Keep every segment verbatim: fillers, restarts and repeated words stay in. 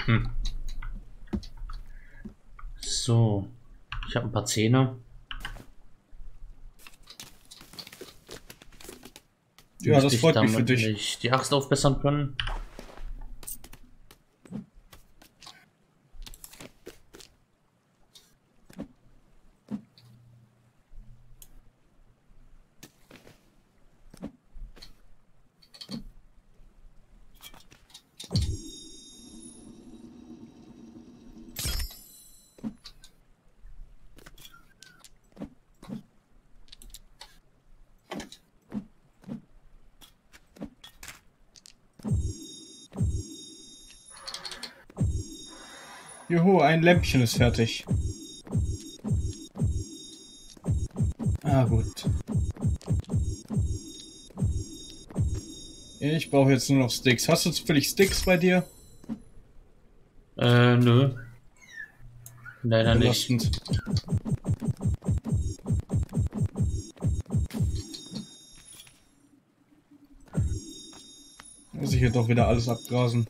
Hm. So. Ich habe ein paar Zähne. Ja, das freut mich für dich. Nicht die Axt aufbessern können. Juhu, ein Lämpchen ist fertig. Ah, gut. Ich brauche jetzt nur noch Sticks. Hast du zufällig Sticks bei dir? Äh, nö. Leider Belastend. nicht. Muss ich hier doch wieder alles abgrasen.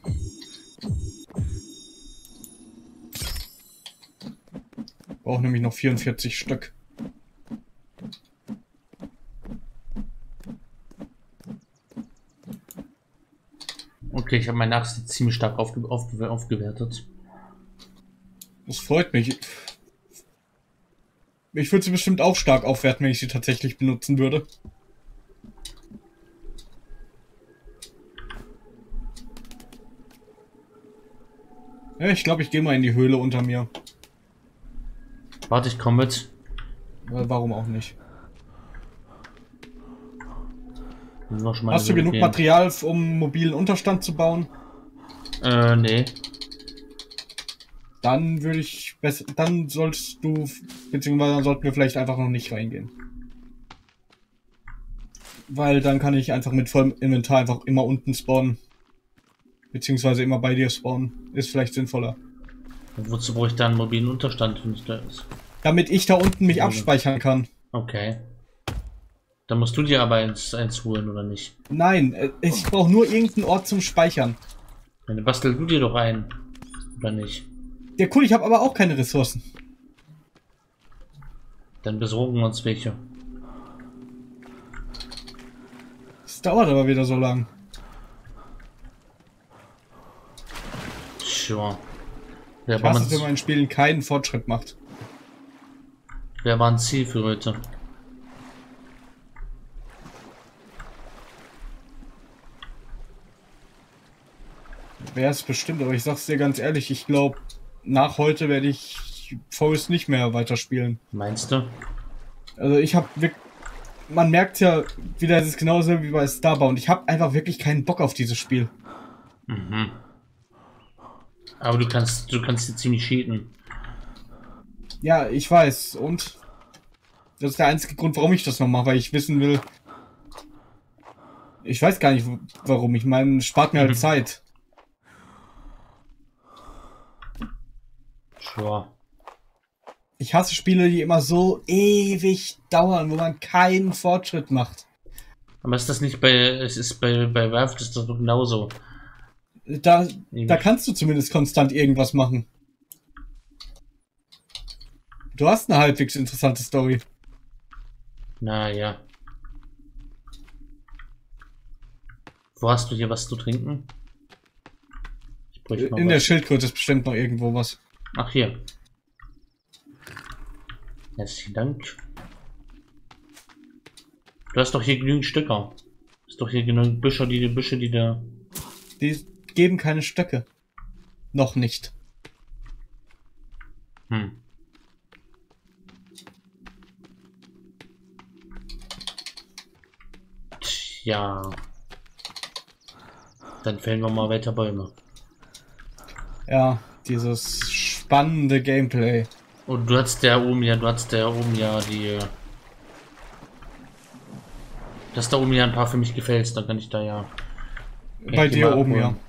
Brauche nämlich noch vierundvierzig Stück. Okay, ich habe meine Axt jetzt ziemlich stark aufge aufge aufgewertet. Das freut mich. Ich würde sie bestimmt auch stark aufwerten, wenn ich sie tatsächlich benutzen würde. Ja, ich glaube, ich gehe mal in die Höhle unter mir. Warte, ich komme mit. Warum auch nicht? Noch schon mal Hast du genug gehen. Material, um mobilen Unterstand zu bauen? Äh, nee. Dann würde ich besser, dann solltest du, beziehungsweise dann sollten wir vielleicht einfach noch nicht reingehen. Weil dann kann ich einfach mit vollem Inventar einfach immer unten spawnen. Beziehungsweise immer bei dir spawnen. Ist vielleicht sinnvoller. Und wozu brauche ich da einen mobilen Unterstand, wenn ich da ist? Damit ich da unten mich abspeichern kann. Okay. Dann musst du dir aber eins, eins holen, oder nicht? Nein, äh, ich brauche nur irgendeinen Ort zum Speichern. Dann bastel du dir doch ein. Oder nicht? Ja cool, ich habe aber auch keine Ressourcen. Dann besorgen wir uns welche. Es dauert aber wieder so lang. Sure. Wer Ich war, hasse man, es, wenn man in Spielen keinen Fortschritt macht. wer war ein Ziel für heute? Wäre es bestimmt, aber ich sag's dir ganz ehrlich, ich glaube, nach heute werde ich Forest nicht mehr weiterspielen. Meinst du? Also ich habe wirklich, man merkt ja wieder, es ist genauso wie bei Starbound. Ich habe einfach wirklich keinen Bock auf dieses Spiel. Mhm. Aber du kannst, du kannst hier ziemlich cheaten. Ja, ich weiß. Und das ist der einzige Grund, warum ich das noch mache, weil ich wissen will. Ich weiß gar nicht, warum. Ich meine, spart mir halt Mhm. Zeit. Sure. Ich hasse Spiele, die immer so ewig dauern, wo man keinen Fortschritt macht. Aber ist das nicht bei, es ist bei, bei Valve, das ist das doch genauso. Da, da kannst du zumindest konstant irgendwas machen. Du hast eine halbwegs interessante Story. Naja. Wo hast du hier was zu trinken? Ich bräuchte mal In was. der Schildkröte ist bestimmt noch irgendwo was. Ach, hier. Herzlichen Dank. Du hast doch hier genügend Stöcker. Ist doch hier genügend Büsche, die die Büsche, die da. Die geben keine Stöcke. Noch nicht. Hm. Tja. Dann fällen wir mal weiter Bäume. Ja, dieses spannende Gameplay. Und du hast ja oben ja, du hast ja oben ja die. Du hast da oben ja ein paar für mich gefällt, dann kann ich da ja. Bei dir oben, abholen. ja.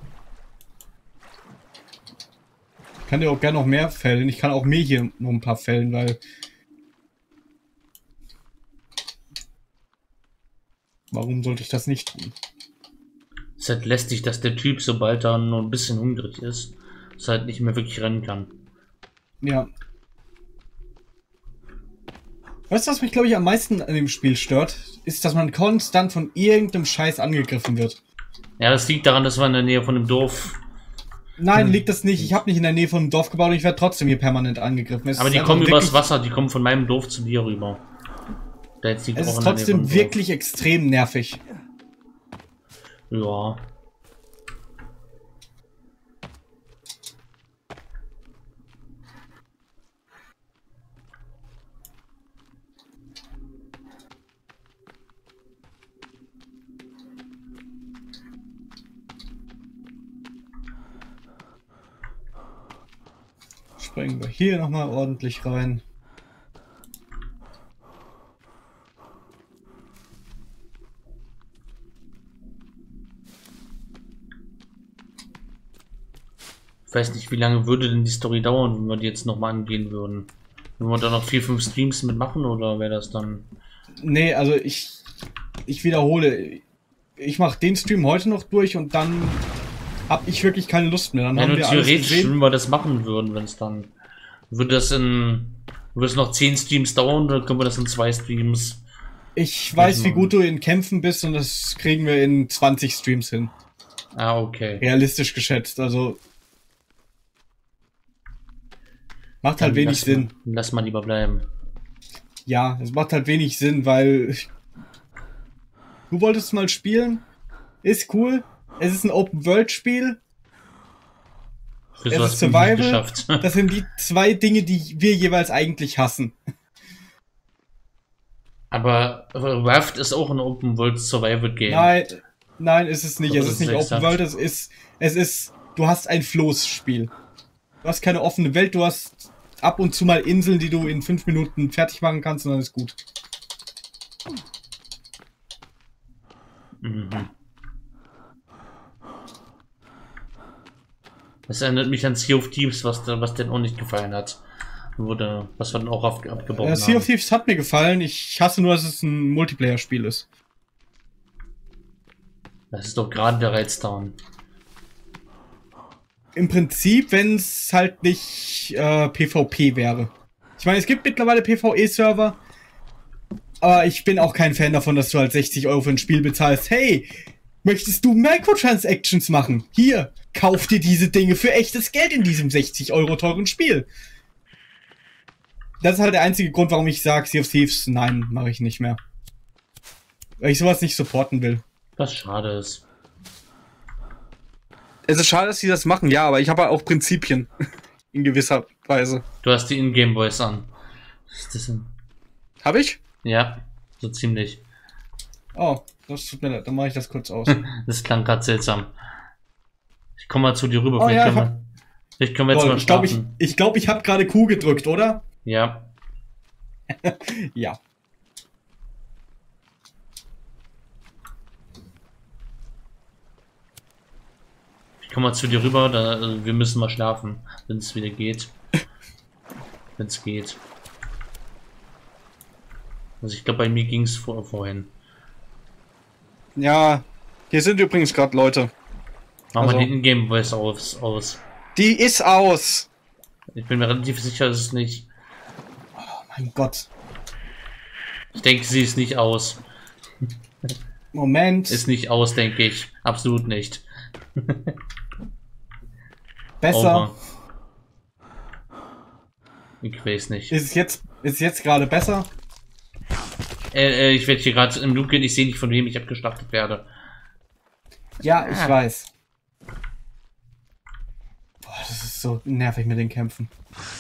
Ich kann dir auch gerne noch mehr fällen. Ich kann auch mir hier noch ein paar fällen, weil... Warum sollte ich das nicht tun? Es ist halt lästig, dass der Typ, sobald er nur ein bisschen hungrig ist, Dass er halt nicht mehr wirklich rennen kann. Ja. Weißt du, was mich, glaube ich, am meisten an dem Spiel stört? Ist, dass man konstant von irgendeinem Scheiß angegriffen wird. Ja, das liegt daran, dass wir in der Nähe von dem Dorf... Nein, liegt das nicht. Ich habe nicht in der Nähe von einem Dorf gebaut und ich werde trotzdem hier permanent angegriffen. Es Aber die kommen übers Wasser, die kommen von meinem Dorf zu dir rüber. Da jetzt es ist trotzdem wirklich extrem nervig. Ja. Springen wir hier nochmal ordentlich rein. Ich weiß nicht, wie lange würde denn die Story dauern, wenn wir die jetzt nochmal angehen würden. Wenn wir da noch vier, fünf Streams mitmachen oder wäre das dann... Nee, also ich, ich wiederhole, ich mache den Stream heute noch durch und dann habe ich wirklich keine Lust mehr. Dann ja, haben nur wir alles theoretisch, gesehen. wenn wir das machen würden, wenn es dann... Würde das in... Würde es noch zehn Streams dauern oder können wir das in zwei Streams... Ich weiß, wie gut du in Kämpfen bist und das kriegen wir in zwanzig Streams hin. Ah, okay. Realistisch geschätzt, also... Macht halt Dann wenig lass Sinn. Mal, lass mal lieber bleiben. Ja, es macht halt wenig Sinn, weil... Du wolltest mal spielen? Ist cool. Es ist ein Open-World-Spiel. Für Es sowas ist bin ich nicht Survival. geschafft. Das sind die zwei Dinge, die wir jeweils eigentlich hassen. Aber Raft ist auch ein Open World Survival Game. Nein, nein, ist es nicht. Aber Es das ist nicht ist Open exakt. World, es ist, es ist, du hast ein Floßspiel. Du hast keine offene Welt, du hast ab und zu mal Inseln, die du in fünf Minuten fertig machen kannst und dann ist gut. Mhm. Das erinnert mich an Sea of Thieves, was, da- was denn auch nicht gefallen hat. Wurde, was wir dann auch auf, abgebaut Äh, haben. Sea of Thieves hat mir gefallen, ich hasse nur, dass es ein Multiplayer-Spiel ist. Das ist doch gerade der Reiz daran. Im Prinzip, wenn es halt nicht äh, PvP wäre. Ich meine, es gibt mittlerweile PvE-Server, aber ich bin auch kein Fan davon, dass du halt sechzig Euro für ein Spiel bezahlst. Hey, möchtest du Microtransactions machen? Hier, kauf dir diese Dinge für echtes Geld in diesem sechzig Euro teuren Spiel. Das ist halt der einzige Grund, warum ich sage, Sea of Thieves, nein, mache ich nicht mehr. Weil ich sowas nicht supporten will. Was schade ist. Es ist schade, dass sie das machen, ja, aber ich habe auch Prinzipien. In gewisser Weise. Du hast die Ingame Voice an. Was ist das denn? Habe ich? Ja, so ziemlich. Oh, das tut mir leid, dann mache ich das kurz aus. Das klang gerade seltsam. Ich komme mal zu dir rüber. Oh, vielleicht, ja, können ich wir, vielleicht können wir jetzt Toll, mal ich glaube, ich, starten. ich, glaub, ich habe gerade Q gedrückt, oder? Ja. Ja. Ich komme mal zu dir rüber. Da, also wir müssen mal schlafen, wenn es wieder geht. Wenn es geht. Also ich glaube, bei mir ging es vor, vorhin. Ja, hier sind übrigens gerade Leute. Machen Also- wir die Ingame Voice aus, aus. Die ist aus. Ich bin mir relativ sicher, dass es nicht. Oh mein Gott. Ich denke, sie ist nicht aus. Moment. Ist nicht aus, denke ich. Absolut nicht. besser. Over. Ich weiß nicht. Ist es jetzt, ist es jetzt gerade besser? Äh, äh, ich werde hier gerade im Loop gehen. Ich sehe nicht, von wem ich abgeschlachtet werde. Ja, ich Ah. weiß. Boah, das ist so nervig mit den Kämpfen.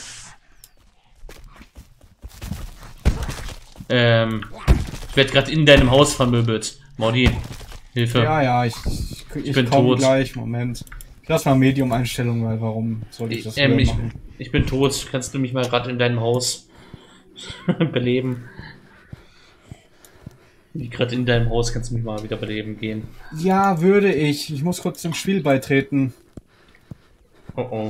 Ähm, ich werde gerade in deinem Haus vermöbelt. Mordi, Hilfe. Ja, ja, ich, ich, ich, bin komme tot. gleich. Moment. Ich lass mal Medium-Einstellung, weil warum soll ich das Ich, ähm, höher ich, machen? ich bin tot. Kannst du mich mal gerade in deinem Haus beleben? Wie gerade in deinem Haus kannst du mich mal wieder beleben gehen. Ja, würde ich. Ich muss kurz dem Spiel beitreten. Oh oh.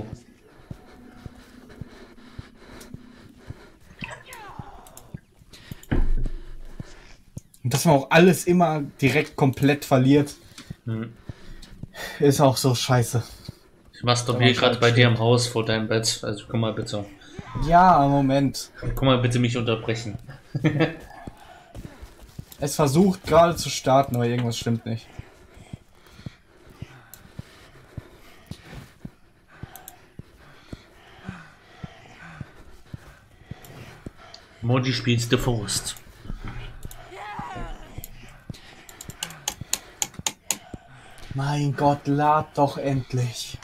Und dass man auch alles immer direkt komplett verliert, Hm. ist auch so scheiße. Ich masturbiere gerade bei dir im Haus vor deinem Bett. Also komm mal bitte. Ja, Moment. Komm mal bitte mich unterbrechen. Es versucht gerade zu starten, aber irgendwas stimmt nicht. Modi spielt The Forest. Mein Gott, lad doch endlich.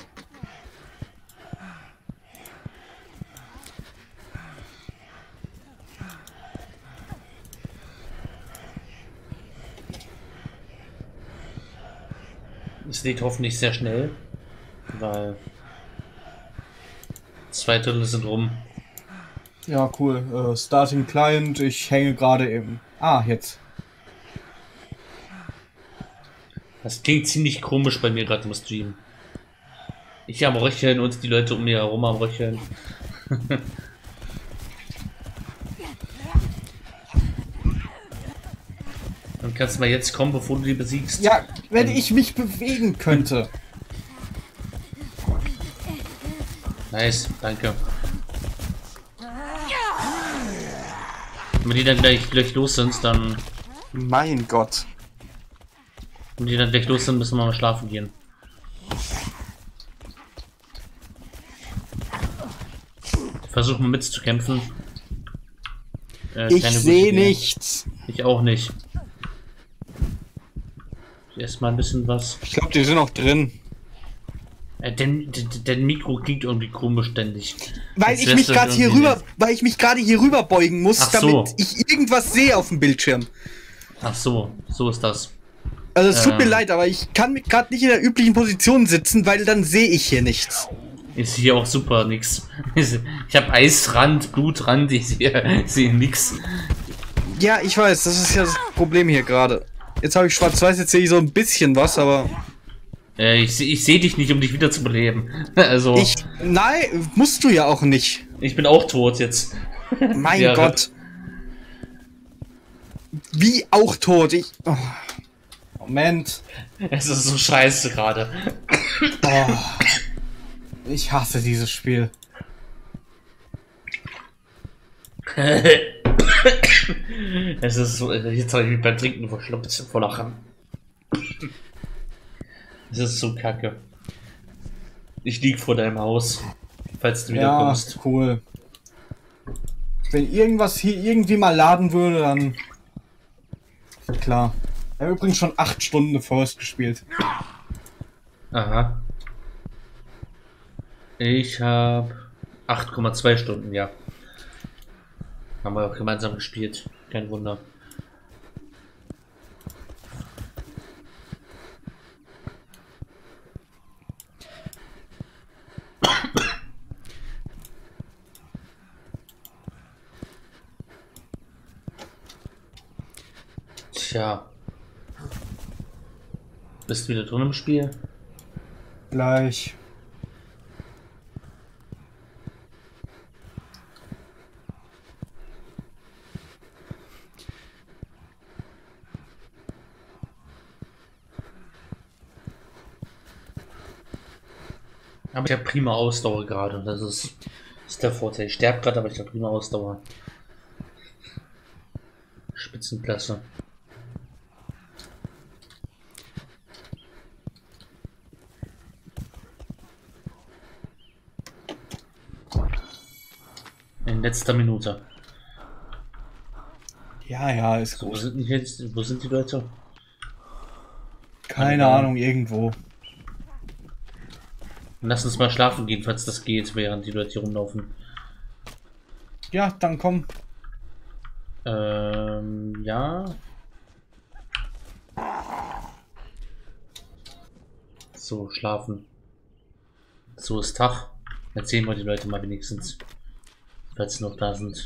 Es lädt hoffentlich sehr schnell, weil zwei Drittel sind rum. Ja, cool. Äh, Starting Client, ich hänge gerade im... Ah, jetzt. Das klingt ziemlich komisch bei mir gerade im Stream. Ich am Röcheln und die Leute um mir herum am Röcheln. Dann kannst du mal jetzt kommen, bevor du die besiegst. Ja, wenn ich mich bewegen könnte. Nice, danke. Wenn die dann gleich, gleich los sind, dann... Mein Gott. Wenn die dann gleich los sind, müssen wir mal schlafen gehen. Versuch mal mitzukämpfen. Äh, ich sehe nichts. Ich auch nicht. Erstmal ein bisschen was. Ich glaube, die sind noch drin. Äh, denn dein Mikro klingt irgendwie komisch ständig. Weil ich mich gerade hier rüber, weil ich mich gerade hier rüber beugen muss, Ach damit so. ich irgendwas sehe auf dem Bildschirm. Ach so, so ist das. Also es tut Ähm. mir leid, aber ich kann gerade nicht in der üblichen Position sitzen, weil dann sehe ich hier nichts. Ist hier auch super nix. Ich habe Eisrand, Blutrand, ich sehe seh nix. Ja, ich weiß, das ist ja das Problem hier gerade. Jetzt habe ich schwarz-weiß, jetzt sehe ich so ein bisschen was, aber... Äh, ich, ich sehe dich nicht, um dich wieder zu beleben. Also... Ich... Nein, musst du ja auch nicht. Ich bin auch tot jetzt. Mein Ja, Gott. Wie auch tot, ich... Oh. Moment. Es ist so scheiße gerade. Oh. Ich hasse dieses Spiel. Es ist so, jetzt habe ich mich beim Trinken verschluckt vor Lachen. Es ist so kacke. Ich lieg vor deinem Haus, falls du wieder Ja, kommst. Cool. Wenn irgendwas hier irgendwie mal laden würde, dann... Klar. Ich habe übrigens schon acht Stunden Forest gespielt. Aha. Ich habe acht Komma zwei Stunden, ja. Haben wir auch gemeinsam gespielt. Kein Wunder. Tja. Bist du wieder drin im Spiel? Gleich. Aber ich habe prima Ausdauer gerade. Das ist, das ist der Vorteil. Ich sterbe gerade, aber ich habe prima Ausdauer. Spitzenklasse. In letzter Minute. Ja, ja, ist So, wo gut. sind die jetzt? Wo sind die Leute? Keine Ja. Ahnung, irgendwo. Lass uns mal schlafen gehen, falls das geht, während die Leute hier rumlaufen. Ja, dann komm. Ähm, ja. So, schlafen. So ist Tag. Erzählen wir die Leute mal wenigstens. Falls sie noch da sind.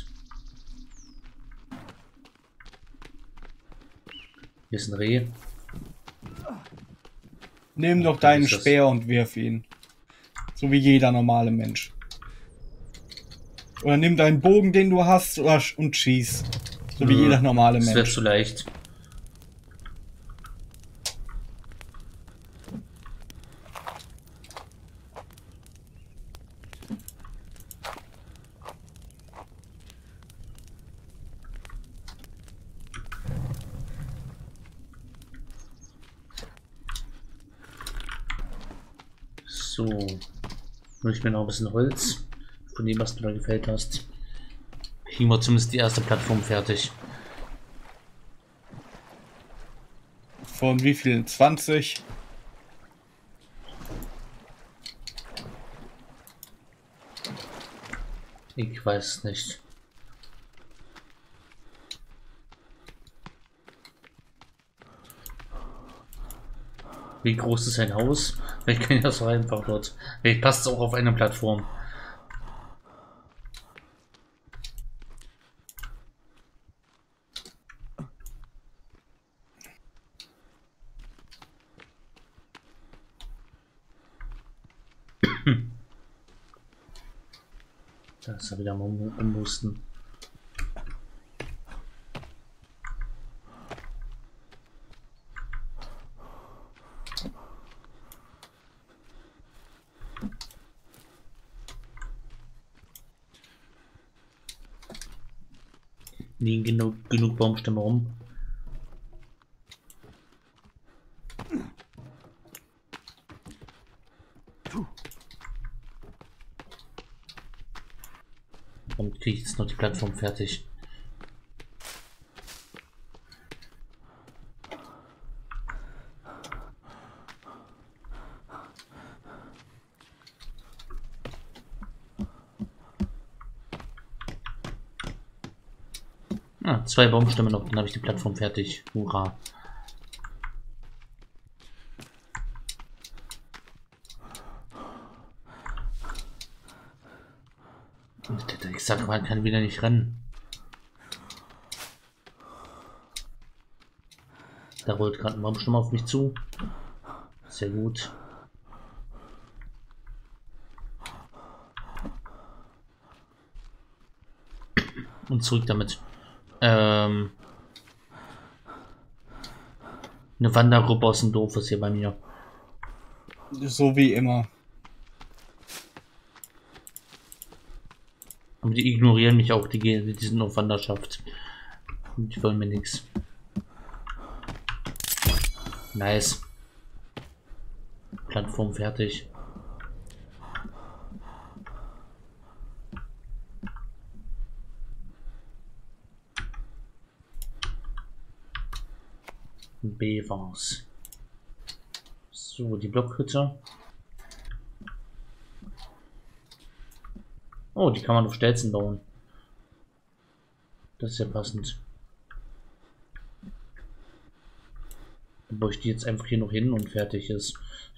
Hier ist ein Reh. Nimm doch was deinen ist das? Speer und wirf ihn. So wie jeder normale Mensch. Oder nimm deinen Bogen, den du hast, oder sch- und schieß. So wie Nö, jeder normale Das wäre Mensch. zu leicht. So. Nur ich mir noch ein bisschen Holz von dem, was du da gefällt hast. Kriegen wir zumindest die erste Plattform fertig. Von wie vielen? zwanzig? Ich weiß es nicht. Wie groß ist ein Haus? Ich kann ja so einfach dort. Vielleicht passt es auch auf eine Plattform. Da ist er wieder mal ummusten. Liegen genug, genug Baumstämme rum. Und kriege ich jetzt noch die Plattform fertig. Ah, zwei Baumstämme noch, dann habe ich die Plattform fertig. Hurra. Ich sag mal, kann wieder nicht rennen. Da rollt gerade ein Baumstamm auf mich zu. Sehr gut. Und zurück damit. Ähm, eine Wandergruppe aus dem Dorf ist hier bei mir. So wie immer. Aber die ignorieren mich auch, die, die sind auf Wanderschaft. Die wollen mir nichts. Nice. Plattform fertig. B war's. So, die Blockhütte. Oh, die kann man auf Stelzen bauen. Das ist ja passend. Dann baue ich die jetzt einfach hier noch hin und fertig ist.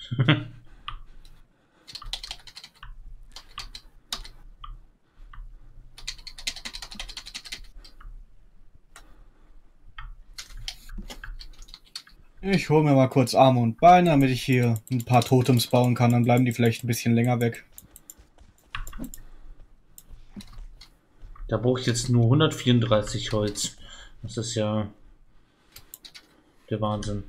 Ich hole mir mal kurz Arme und Beine, damit ich hier ein paar Totems bauen kann. Dann bleiben die vielleicht ein bisschen länger weg. Da brauche ich jetzt nur hundertvierunddreißig Holz. Das ist ja der Wahnsinn.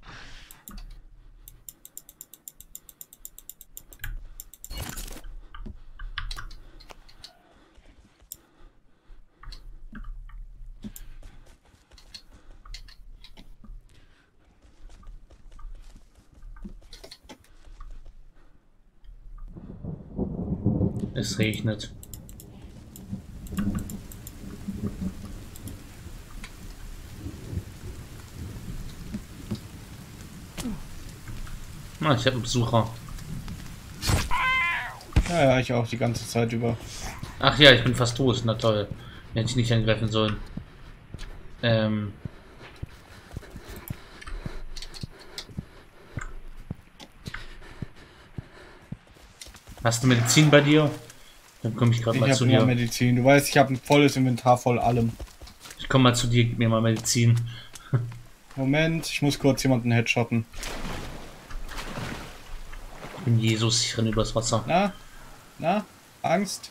Es regnet. Ah, ich habe einen Besucher. Ja, ja, ich auch die ganze Zeit über. Ach ja, ich bin fast tot. Na toll. Hätte ich nicht angreifen sollen. Ähm. Hast du Medizin bei dir? Dann komme ich gerade mal zu dir. Ich habe Medizin. Du weißt, ich habe ein volles Inventar voll allem. Ich komme mal zu dir, gib mir mal Medizin. Moment, ich muss kurz jemanden headshotten. Ich bin Jesus, ich renne übers Wasser. Na? Na? Angst?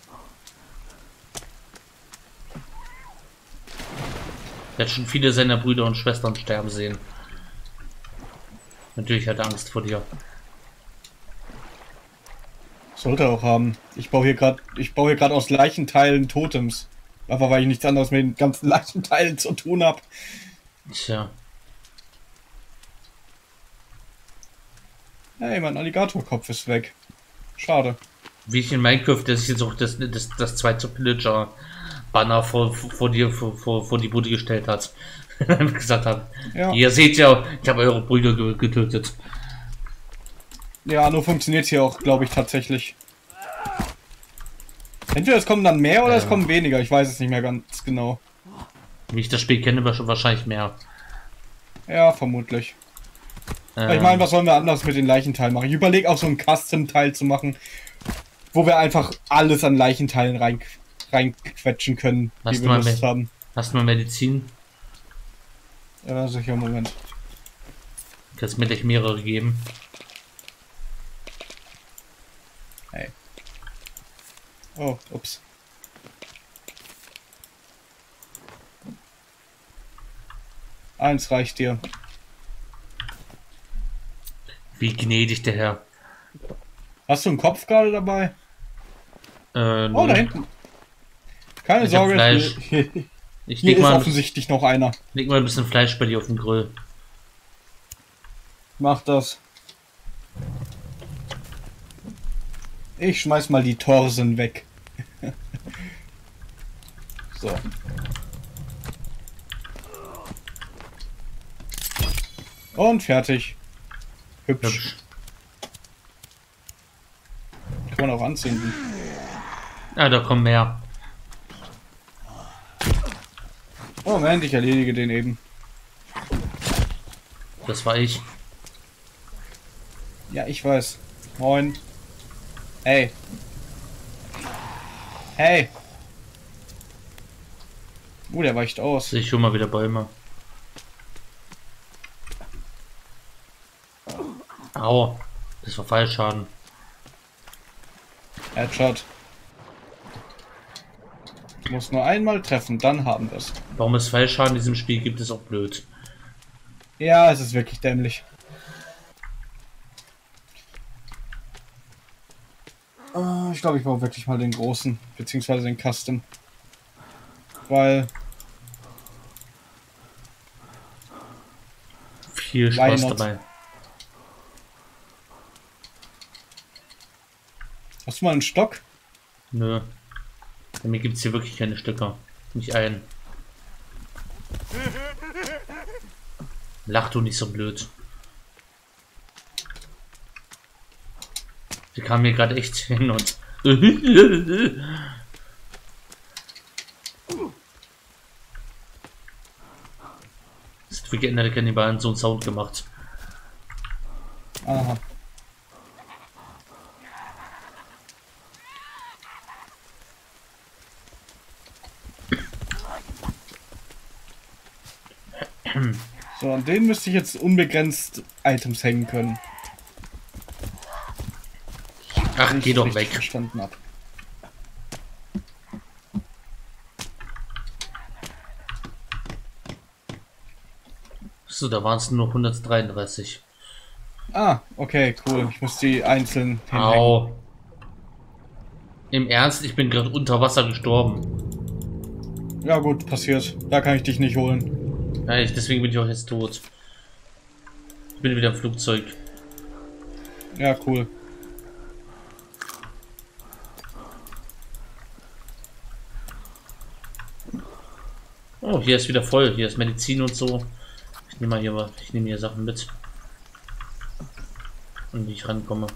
Er hat schon viele seiner Brüder und Schwestern sterben sehen. Natürlich hat er Angst vor dir. Sollte er auch haben. Ich baue hier gerade, ich baue hier gerade aus Leichenteilen Totems. Einfach weil ich nichts anderes mit den ganzen Leichenteilen zu tun habe. Tja. Hey, mein Alligatorkopf ist weg. Schade. Wie ich in Minecraft, das ist jetzt auch das, das, das zweite Pillager-Banner vor, vor dir, vor, vor, vor die Bude gestellt hat. gesagt hat. Ja. Ihr seht ja, ich habe eure Brüder getötet. Ja, nur funktioniert hier auch, glaube ich, tatsächlich. Entweder es kommen dann mehr oder ja. es kommen weniger. Ich weiß es nicht mehr ganz genau. Wie ich das Spiel kenne, wahrscheinlich mehr. Ja, vermutlich. Ähm. Ich meine, was sollen wir anders mit den Leichenteilen machen? Ich überlege auch so einen Custom-Teil zu machen, wo wir einfach alles an Leichenteilen rein, reinquetschen können, hast die wir Lust haben. Hast du mal Medizin? Ja, sicher, Moment. Du kannst mir gleich mehrere geben. Hey. Oh, ups. Eins reicht dir. Wie gnädig der Herr. Hast du einen Kopf gerade dabei? Äh, oh, da hinten. Keine ich Sorge. Fleisch. Hier, ich hier ist mal offensichtlich noch einer. Leg mal ein bisschen Fleisch bei dir auf den Grill. Mach das. Ich schmeiß mal die Torsen weg. So. Und fertig. Hübsch. Hübsch. Kann man auch anzünden. Ja, da kommen mehr. Moment, ich erledige den eben. Das war ich. Ja, ich weiß. Moin. Hey. Hey. Uh, der weicht aus. Ich schon mal wieder Bäume. Au. Das war Fallschaden. Headshot. Ich muss nur einmal treffen, dann haben wir es. Warum es Fallschaden in diesem Spiel gibt, ist auch blöd. Ja, es ist wirklich dämlich. Uh, ich glaube, ich brauche wirklich mal den großen, beziehungsweise den Custom. Weil... Viel Spaß dabei. Hast du mal einen Stock? Nö. Bei mir gibt es hier wirklich keine Stöcker. Nicht einen. Lach du nicht so blöd. Die kam mir gerade echt hin und... Das hat für geänderte Kannibalen so einen Sound gemacht. Aha. So, an denen müsste ich jetzt unbegrenzt Items hängen können. Ach, geh doch weg. Verstanden hab. So, da waren es nur hundertdreiunddreißig. Ah, okay, cool. Ich muss die einzeln hinhängen. Au. Im Ernst, ich bin gerade unter Wasser gestorben. Ja gut, passiert. Da kann ich dich nicht holen. Ja, ich, deswegen bin ich auch jetzt tot. Ich bin wieder im Flugzeug. Ja, cool. Oh, hier ist wieder voll. Hier ist Medizin und so. Ich nehme mal hier, ich nehme hier Sachen mit. Und wie ich rankomme.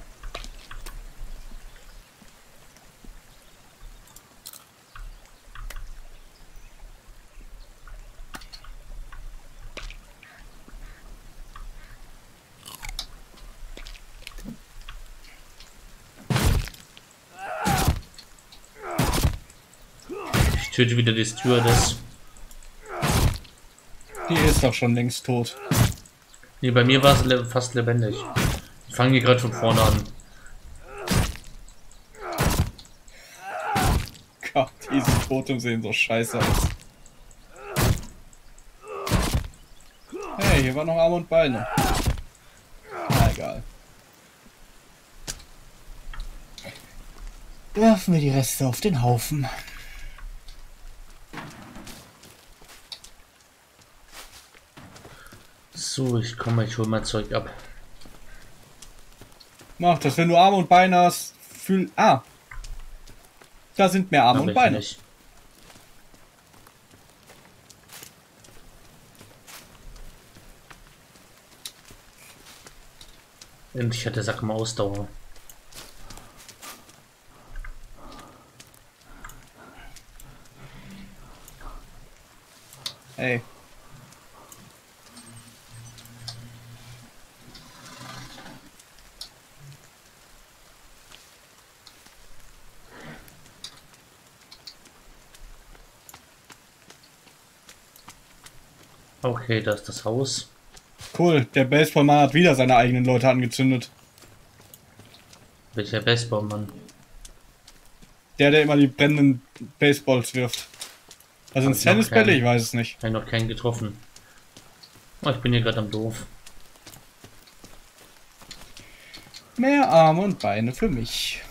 Ich töte wieder die Stewardess. Die ist doch schon längst tot. Nee, bei mir war es le fast lebendig. Ich fange hier gerade von vorne an. Gott, diese Totem sehen so scheiße aus. Hey, hier war noch Arme und Beine. Na egal. Werfen wir die Reste auf den Haufen. So, ich komme, ich hole mein Zeug ab. Mach das, wenn du Arme und Beine hast, fühle... Ah. Da sind mehr Arme Aber und ich Beine. nicht. Endlich hat der Sack mal Ausdauer. Ey. Okay, da ist das Haus. Cool, der Baseballmann hat wieder seine eigenen Leute angezündet. Welcher Baseballmann? Der, der immer die brennenden Baseballs wirft. Also ein Hab ich noch Tennisbälle, keinen. ich weiß es nicht. Ich habe noch keinen getroffen. Oh, ich bin hier gerade am Dorf. Mehr Arme und Beine für mich.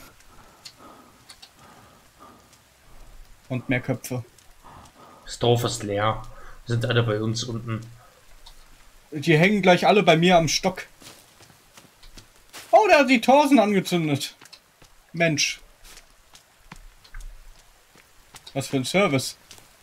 Und mehr Köpfe. Das Dorf ist leer. Wir sind alle bei uns unten. Die hängen gleich alle bei mir am Stock. Oh, der hat die Torsen angezündet. Mensch. Was für ein Service.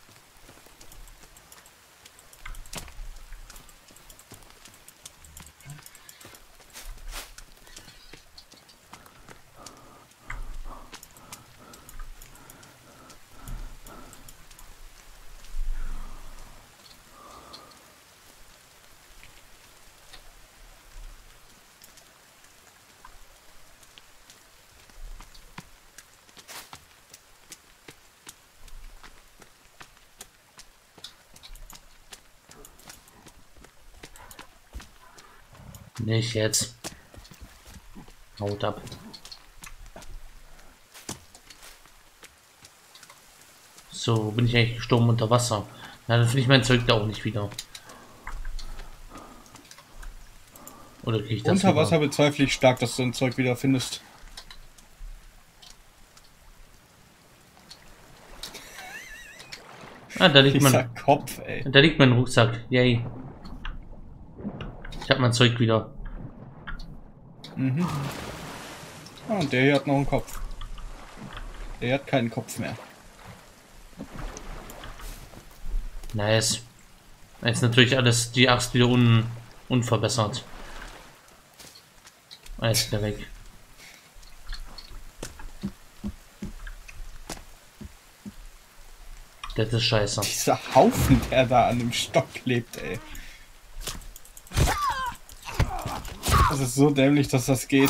Nicht jetzt. Haut ab. So, bin ich eigentlich gestorben unter Wasser? Na, dann finde ich mein Zeug da auch nicht wieder. Oder kriege ich das Unter wieder? Wasser bezweifle ich stark, dass du ein Zeug wieder findest. Ah, da liegt Dieser mein, Kopf, ey. da liegt mein Rucksack. Yay. Ich habe mein Zeug wieder. Mhm. Ah, und der hier hat noch einen Kopf. Der hat keinen Kopf mehr. Nice. Jetzt natürlich alles die Axt wieder un, unverbessert. Alles wieder weg. Das ist scheiße. Dieser Haufen, der da an dem Stock klebt, ey. Das ist so dämlich, dass das geht.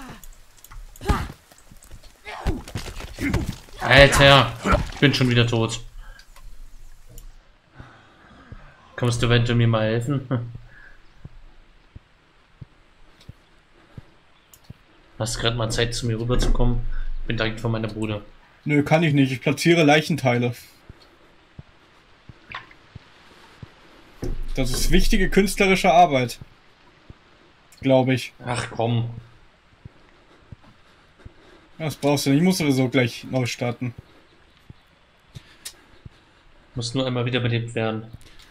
Alter, ich bin schon wieder tot. Kommst du eventuell mir mal helfen? Hast gerade mal Zeit, zu mir rüberzukommen? Ich bin direkt vor meiner Bude. Nö, kann ich nicht. Ich platziere Leichenteile. Das ist wichtige künstlerische Arbeit. Glaube ich. Ach komm. Das brauchst du nicht. Ich muss sowieso gleich neu starten. Muss nur einmal wiederbelebt werden.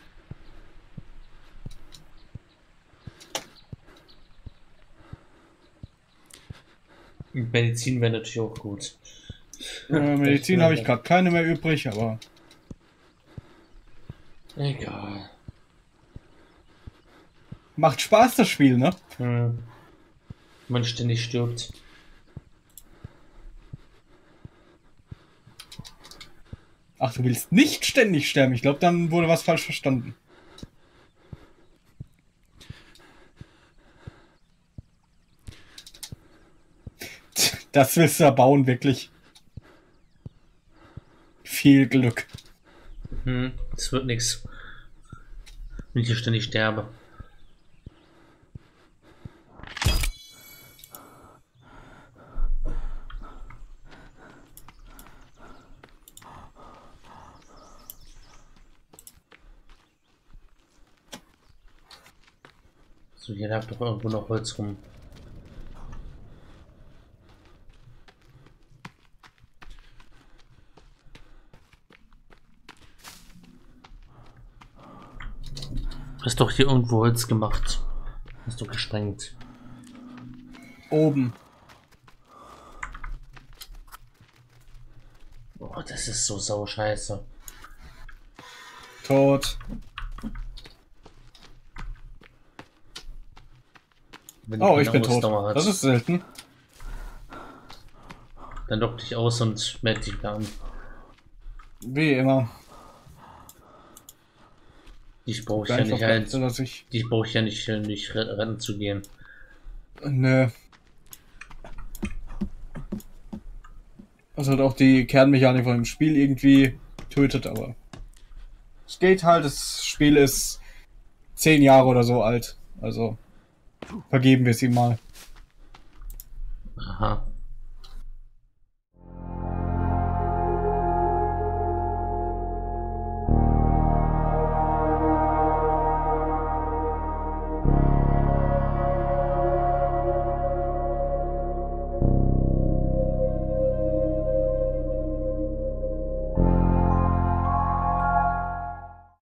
Medizin wäre natürlich auch gut. Äh, Medizin habe ich gerade keine mehr übrig, aber... Egal. Macht Spaß, das Spiel, ne? Hm. Man ständig stirbt. Ach, du willst nicht ständig sterben. Ich glaube, dann wurde was falsch verstanden. Das willst du erbauen, wirklich. Viel Glück. Hm, es wird nichts. Wenn ich hier ständig sterbe. So, hier lag doch irgendwo noch Holz rum. Hast doch hier irgendwo Holz gemacht. Hast du gesprengt. Oben. Oh, das ist so sau scheiße. Tot. Wenn Oh, die ich bin tot. Ausdauer hat, Das ist selten. dann lock dich aus und melde dich wieder an. Wie immer. Ich brauche ja nicht halt, die brauche ich ja nicht, nicht rennen zu gehen. Nö. Was halt auch die Kernmechanik von dem Spiel irgendwie tötet, aber es geht halt, das Spiel ist zehn Jahre oder so alt, also vergeben wir es ihm mal. Aha.